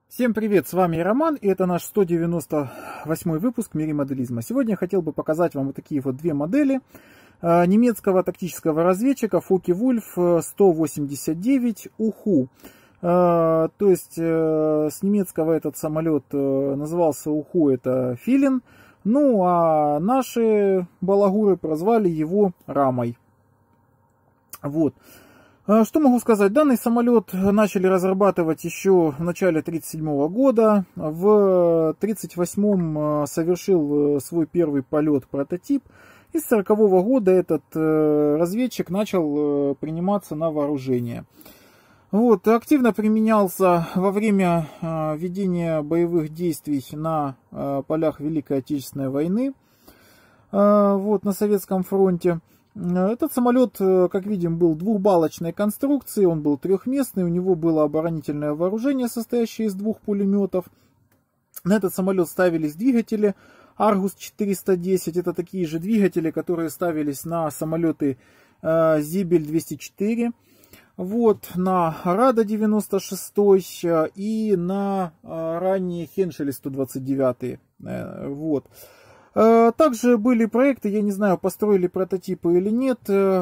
Всем привет, с вами Роман, и это наш 198 выпуск в мире моделизма. Сегодня я хотел бы показать вам вот такие вот две модели немецкого тактического разведчика Focke-Wulf 189 Уху. То есть с немецкого этот самолет назывался Уху, это Филин, ну а наши балагуры прозвали его Рамой. Вот. Что могу сказать? Данный самолет начали разрабатывать еще в начале 1937 года. В 1938 совершил свой первый полет прототип. И с 1940 года этот разведчик начал приниматься на вооружение. Вот, активно применялся во время ведения боевых действий на полях Великой Отечественной войны вот, на Советском фронте. Этот самолет, как видим, был двухбалочной конструкции, он был трехместный, у него было оборонительное вооружение, состоящее из двух пулеметов. На этот самолет ставились двигатели Argus 410, это такие же двигатели, которые ставились на самолеты Zibel 204, вот, на Рада 96 и на ранние Хеншели 129. Вот. Также были проекты, я не знаю, построили прототипы или нет,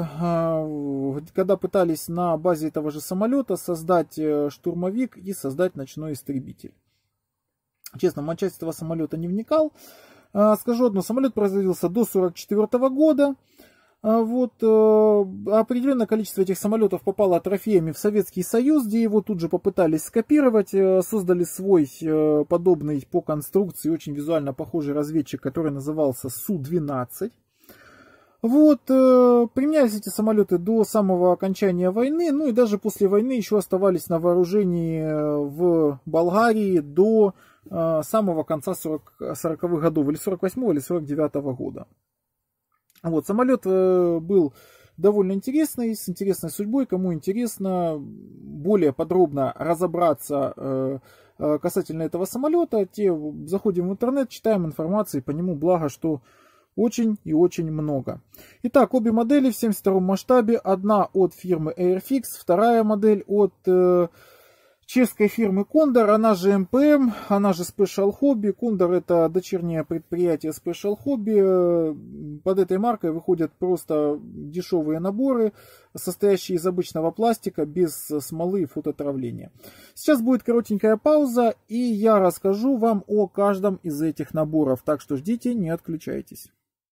когда пытались на базе этого же самолета создать штурмовик и создать ночной истребитель. Честно, в матчасть этого самолета не вникал. Скажу одно, самолет производился до 1944 года. Вот, определенное количество этих самолетов попало трофеями в Советский Союз, где его тут же попытались скопировать, создали свой подобный по конструкции, очень визуально похожий разведчик, который назывался Су-12. Вот, применялись эти самолеты до самого окончания войны, ну и даже после войны еще оставались на вооружении в Болгарии до самого конца 40-х годов, или 48-го, или 49-го года. Вот, самолет был довольно интересный, с интересной судьбой. Кому интересно более подробно разобраться касательно этого самолета, те заходим в интернет, читаем информацию по нему, благо, что очень и очень много. Итак, обе модели в 72-м масштабе. Одна от фирмы Airfix, вторая модель от чешской фирмы Condor, она же МПМ, она же Special Hobby. Condor — это дочернее предприятие Special Hobby. Под этой маркой выходят просто дешевые наборы, состоящие из обычного пластика, без смолы и фототравления. Сейчас будет коротенькая пауза, и я расскажу вам о каждом из этих наборов. Так что ждите, не отключайтесь.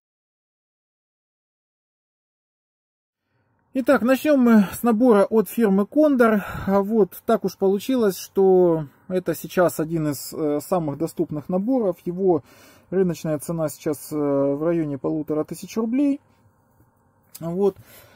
Итак, начнем мы с набора от фирмы Condor. Вот так уж получилось, что это сейчас один из самых доступных наборов. Его рыночная цена сейчас в районе 1500 рублей. Вот.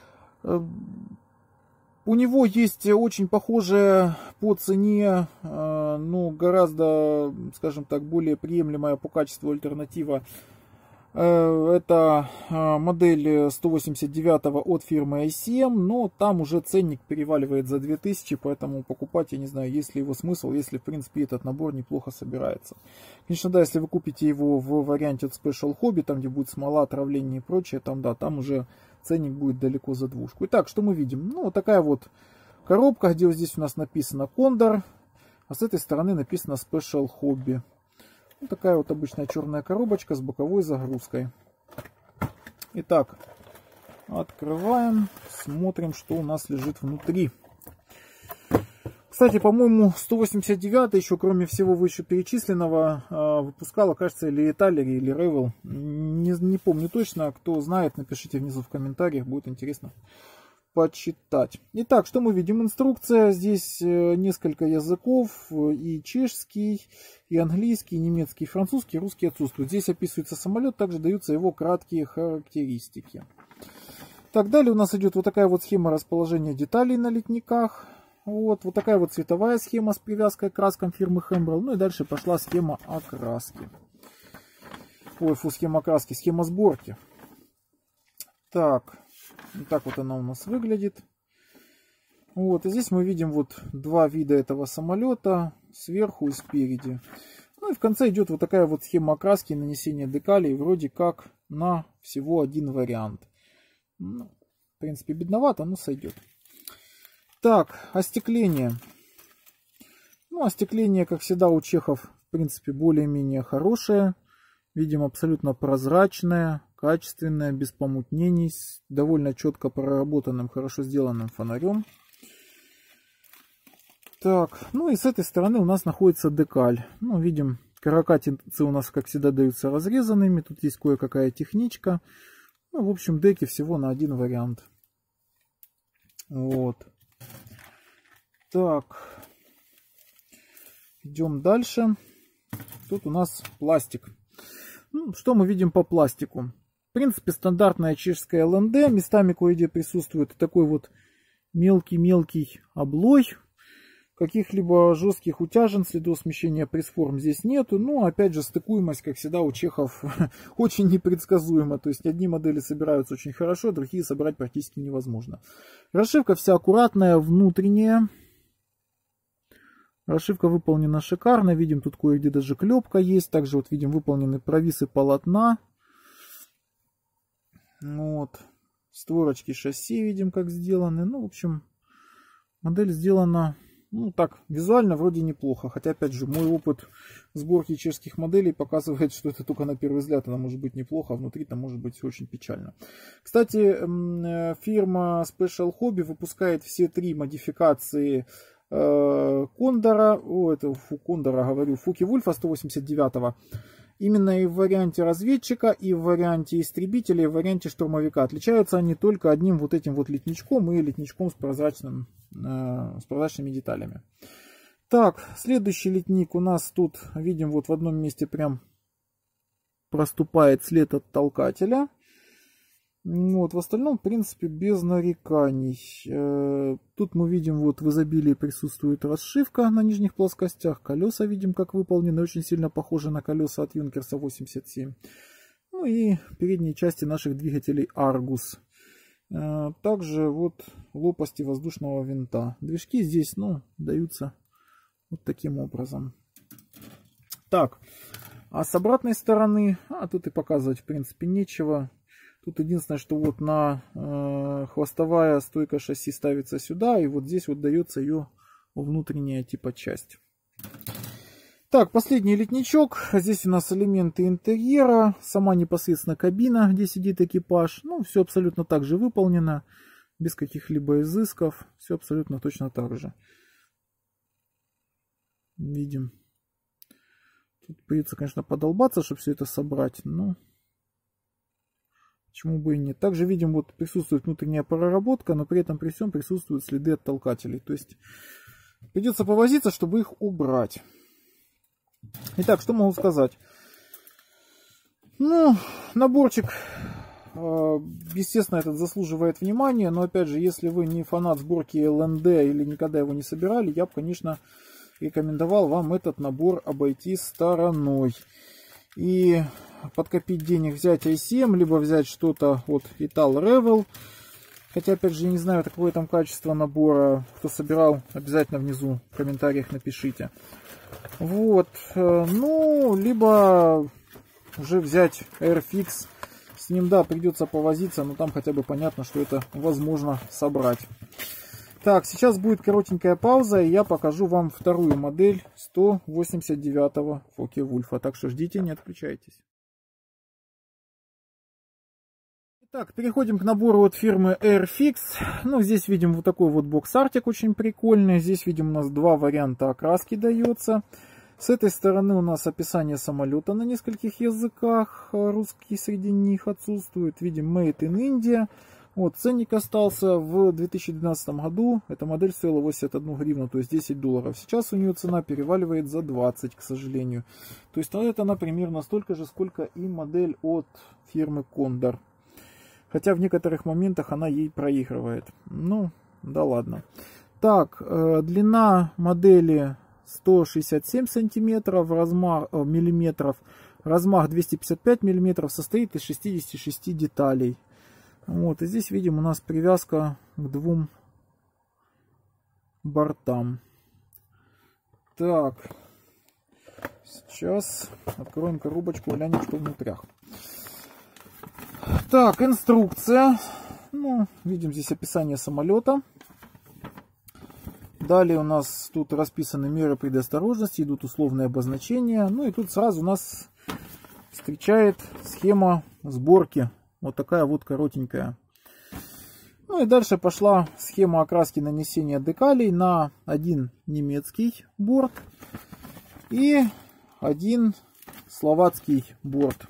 У него есть очень похожая по цене, но гораздо, скажем так, более приемлемая по качеству альтернатива. Это модель 189 от фирмы ICM, но там уже ценник переваливает за 2000, поэтому покупать, я не знаю, есть ли его смысл, если в принципе этот набор неплохо собирается. Конечно, да, если вы купите его в варианте от Special Hobby, там где будет смола, отравление и прочее, там да, там уже ценник будет далеко за двушку. Итак, что мы видим? Ну, вот такая вот коробка, где вот здесь у нас написано Condor, а с этой стороны написано Special Hobby. Вот такая вот обычная черная коробочка с боковой загрузкой. Итак, открываем, смотрим, что у нас лежит внутри. Кстати, по-моему, 189 еще, кроме всего вышеперечисленного, выпускала, кажется, или Италия, или Ревел. Не помню точно. Кто знает, напишите внизу в комментариях, будет интересно почитать. Итак, что мы видим? Инструкция. Здесь несколько языков. И чешский, и английский, и немецкий, и французский, и русский отсутствует. Здесь описывается самолет, также даются его краткие характеристики. Так, далее у нас идет вот такая вот схема расположения деталей на литниках. Вот такая вот цветовая схема с привязкой к краскам фирмы Hembral. Ну и дальше пошла схема окраски. Ой, схема окраски, схема сборки. Так. Вот так вот она у нас выглядит. Вот, и здесь мы видим вот два вида этого самолета, сверху и спереди. Ну и в конце идет вот такая вот схема окраски и нанесения декалей, вроде как на всего один вариант. Ну, в принципе, бедновато, но сойдет. Так, остекление. Ну, остекление, как всегда, у чехов, в принципе, более-менее хорошее. Видим, абсолютно прозрачное, качественное, без помутнений, с довольно четко проработанным, хорошо сделанным фонарем. Так, ну и с этой стороны у нас находится декаль. Ну, видим, каракатицы у нас, как всегда, даются разрезанными. Тут есть кое-какая техничка. Ну, в общем, деки всего на один вариант. Вот. Так. Идем дальше. Тут у нас пластик. Ну, что мы видим по пластику? В принципе, стандартная чешская ЛНД. Местами кое-где присутствует такой вот мелкий-мелкий облой. Каких-либо жестких утяжен, следов смещения пресс-форм здесь нету. Но, опять же, стыкуемость, как всегда, у чехов очень непредсказуема. То есть, одни модели собираются очень хорошо, другие собрать практически невозможно. Расшивка вся аккуратная, внутренняя. Расшивка выполнена шикарно. Видим, тут кое-где даже клепка есть. Также вот видим выполнены провисы полотна. Вот. Створочки шасси видим, как сделаны. Ну, в общем, модель сделана... Ну, так, визуально вроде неплохо. Хотя, опять же, мой опыт сборки чешских моделей показывает, что это только на первый взгляд она может быть неплохо, а внутри там может быть очень печально. Кстати, фирма Special Hobby выпускает все три модификации Кондора, Фоке-Вульфа 189-го. Именно и в варианте разведчика, и в варианте истребителя, и в варианте штурмовика. Отличаются они только одним вот этим вот литничком и литничком с прозрачными деталями. Так, следующий литник у нас тут, видим, вот в одном месте прям проступает след от толкателя. Вот, в остальном, в принципе, без нареканий. Тут мы видим, вот в изобилии присутствует расшивка на нижних плоскостях. Колеса видим, как выполнены, очень сильно похожи на колеса от Юнкерса 87. Ну и передние части наших двигателей Argus. Также вот лопасти воздушного винта. Движки здесь, ну, даются вот таким образом. Так, а с обратной стороны, тут и показывать, в принципе, нечего. Тут единственное, что вот на хвостовая стойка шасси ставится сюда, и вот здесь вот дается ее внутренняя типа часть. Так, последний литничок. Здесь у нас элементы интерьера, сама непосредственно кабина, где сидит экипаж. Ну, все абсолютно так же выполнено, без каких-либо изысков. Все абсолютно точно так же. Видим. Тут придется, конечно, подолбаться, чтобы все это собрать, но... Почему бы и нет. Также видим, вот присутствует внутренняя проработка, но при этом при всем присутствуют следы от толкателей. То есть придется повозиться, чтобы их убрать. Итак, что могу сказать? Ну, наборчик, естественно, этот заслуживает внимания. Но опять же, если вы не фанат сборки ЛНД или никогда его не собирали, я бы, конечно, рекомендовал вам этот набор обойти стороной. И подкопить денег, взять i7, либо взять что-то от Ital Revel. Хотя, опять же, я не знаю, какое там качество набора. Кто собирал, обязательно внизу в комментариях напишите. Вот. Ну, либо уже взять Airfix. С ним, да, придется повозиться, но там хотя бы понятно, что это возможно собрать. Так, сейчас будет коротенькая пауза, и я покажу вам вторую модель 189-го Фоке-Вульфа. Так что ждите, не отключайтесь. Итак, переходим к набору от фирмы Airfix. Ну, здесь видим вот такой вот бокс-артик очень прикольный. Здесь видим у нас два варианта окраски дается. С этой стороны у нас описание самолета на нескольких языках. Русский среди них отсутствует. Видим Made in India. Вот, ценник остался в 2012 году. Эта модель стоила 81 гривну, то есть 10 долларов. Сейчас у нее цена переваливает за 20, к сожалению. То есть это она примерно столько же, сколько и модель от фирмы Condor. Хотя в некоторых моментах она ей проигрывает. Ну, да ладно. Так, длина модели 167 сантиметров, миллиметров. Размах 255 миллиметров, состоит из 66 деталей. Вот, и здесь видим у нас привязка к двум бортам. Так, сейчас откроем коробочку, глянем, что внутрях. Так, инструкция. Ну, видим здесь описание самолета. Далее у нас тут расписаны меры предосторожности, идут условные обозначения. Ну и тут сразу у нас встречает схема сборки. Вот такая вот коротенькая. Ну и дальше пошла схема окраски нанесения декалей на один немецкий борт и один словацкий борт.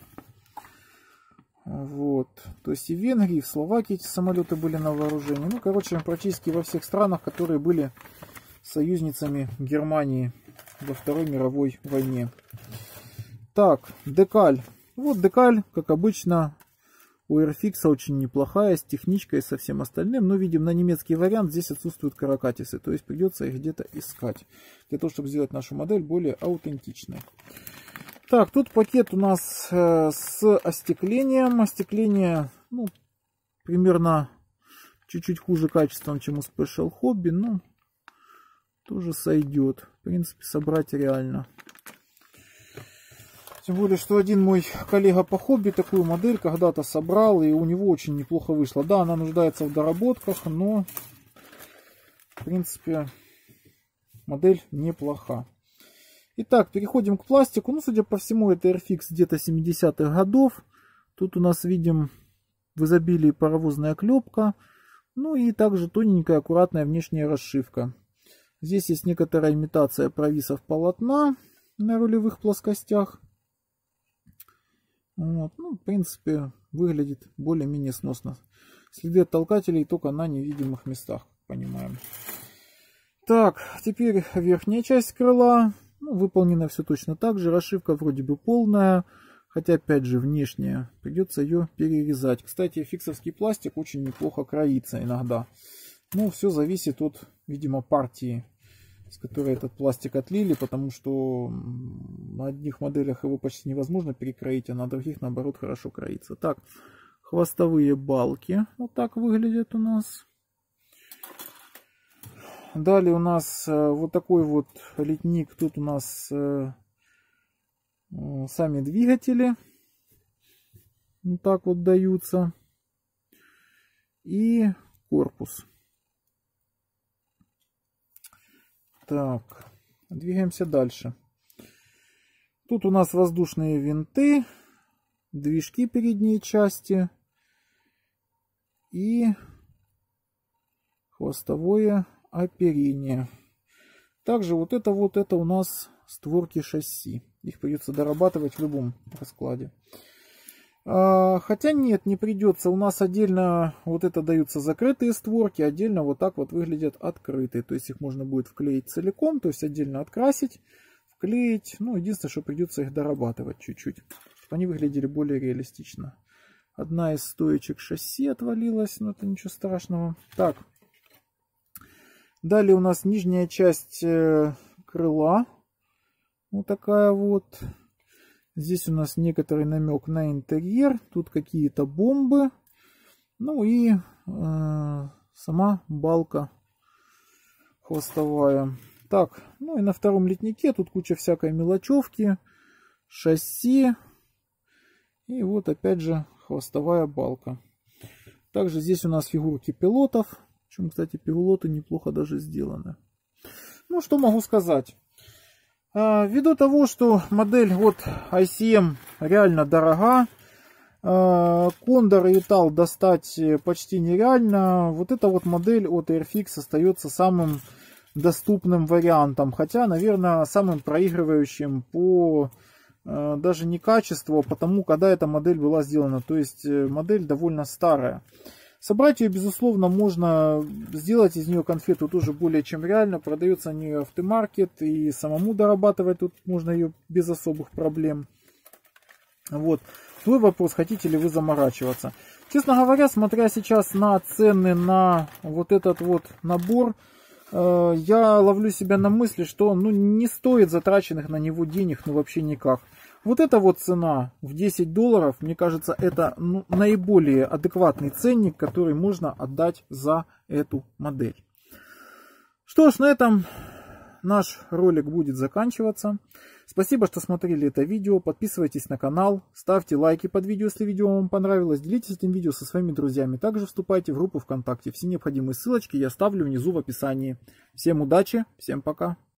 Вот. То есть и в Венгрии, и в Словакии эти самолеты были на вооружении. Ну, короче, практически во всех странах, которые были союзницами Германии во Второй мировой войне. Так, декаль. Вот декаль, как обычно, у Airfix очень неплохая, с техничкой и со всем остальным. Но видим, на немецкий вариант здесь отсутствуют каракатисы. То есть придется их где-то искать, для того, чтобы сделать нашу модель более аутентичной. Так, тут пакет у нас с остеклением. Остекление, ну, примерно чуть-чуть хуже качеством, чем у Special Hobby, но тоже сойдет. В принципе, собрать реально. Тем более, что один мой коллега по хобби такую модель когда-то собрал, и у него очень неплохо вышло. Да, она нуждается в доработках, но, в принципе, модель неплоха. Итак, переходим к пластику. Ну, судя по всему, это Airfix где-то 70-х годов. Тут у нас видим в изобилии паровозная клепка. Ну и также тоненькая, аккуратная внешняя расшивка. Здесь есть некоторая имитация провисов полотна на рулевых плоскостях. Вот. Ну, в принципе, выглядит более-менее сносно. Следы от толкателей только на невидимых местах, как понимаем. Так, теперь верхняя часть крыла. Ну, выполнено все точно так же. Расшивка вроде бы полная, хотя опять же внешняя. Придется ее перерезать. Кстати, фиксовский пластик очень неплохо кроится иногда. Но все зависит от, видимо, партии, с которой этот пластик отлили, потому что на одних моделях его почти невозможно перекроить, а на других, наоборот, хорошо кроится. Так, хвостовые балки вот так выглядят у нас. Далее у нас вот такой вот литник. Тут у нас сами двигатели. Вот так вот даются. И корпус. Так, двигаемся дальше. Тут у нас воздушные винты, движки передней части и хвостовое оперение. Также вот это у нас створки шасси. Их придется дорабатывать в любом раскладе. Хотя нет, не придется. У нас отдельно вот это даются закрытые створки, отдельно вот так вот выглядят открытые. То есть их можно будет вклеить целиком, то есть отдельно открасить, вклеить. Ну, единственное, что придется их дорабатывать чуть-чуть, чтобы они выглядели более реалистично. Одна из стоечек шасси отвалилась, но это ничего страшного. Так. Далее у нас нижняя часть крыла. Вот такая вот. Здесь у нас некоторый намек на интерьер. Тут какие-то бомбы. Ну и сама балка хвостовая. Так, ну и на втором литнике тут куча всякой мелочевки. Шасси. И вот опять же хвостовая балка. Также здесь у нас фигурки пилотов. Причем, кстати, пилоты неплохо даже сделаны. Ну, что могу сказать. Ввиду того, что модель вот ICM реально дорога, Кондор и Итал достать почти нереально, вот эта вот модель от Airfix остается самым доступным вариантом. Хотя, наверное, самым проигрывающим по даже не качеству, а потому, когда эта модель была сделана. То есть модель довольно старая. Собрать ее, безусловно, можно, сделать из нее конфету тоже более чем реально. Продается они в автомаркет, и самому дорабатывать тут можно ее без особых проблем. Вот. Твой вопрос, хотите ли вы заморачиваться. Честно говоря, смотря сейчас на цены на вот этот вот набор, я ловлю себя на мысли, что ну, не стоит затраченных на него денег, ну вообще никак. Вот эта вот цена в $10, мне кажется, это ну, наиболее адекватный ценник, который можно отдать за эту модель. Что ж, на этом наш ролик будет заканчиваться. Спасибо, что смотрели это видео. Подписывайтесь на канал, ставьте лайки под видео, если видео вам понравилось. Делитесь этим видео со своими друзьями. Также вступайте в группу ВКонтакте. Все необходимые ссылочки я оставлю внизу в описании. Всем удачи, всем пока.